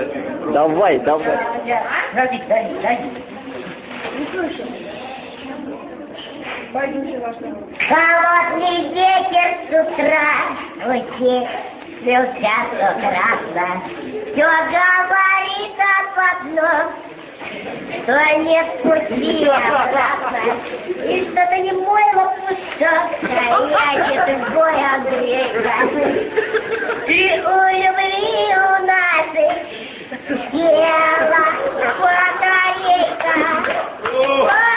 Давай, давай. Холодный ветер с утра утихся все красно. Все говорит об одном, что не в пути обратно. И что-то не мой лопушок стоять, это бой Андрейка. И у любви у наших дело батарейка.